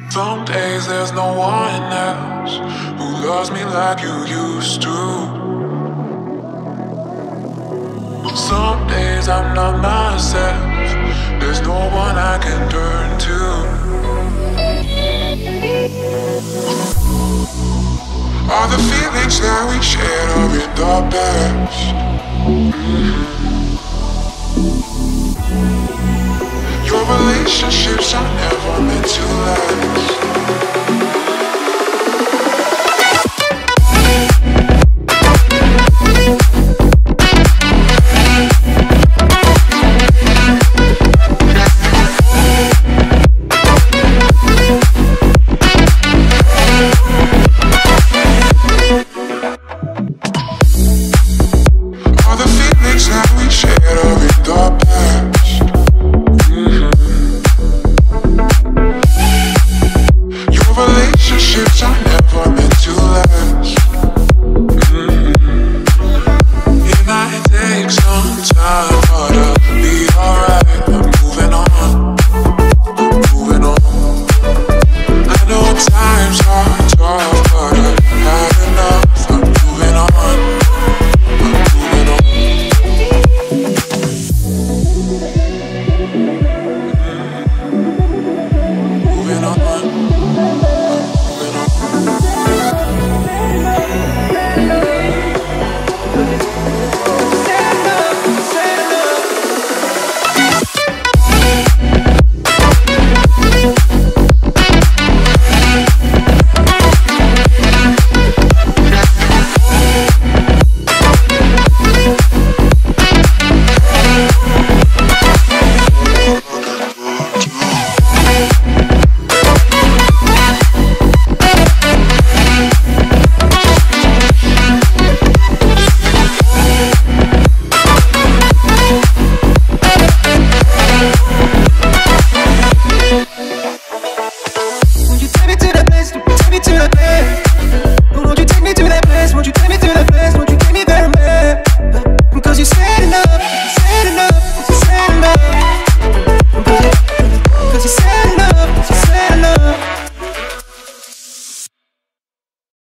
Some days there's no one else who loves me like you used to. Some days I'm not myself, there's no one I can turn to. All the feelings that we shared are in the past. Your relationships are never meant to last. All the feelings that we shared are in the past. Your relationships are never meant to last. It might take some time, but I'll be alright. I'm moving on, I'm moving on. I know times are tough, but I've had enough. I'm moving on, I'm moving on. Moving on, moving on. Take me to the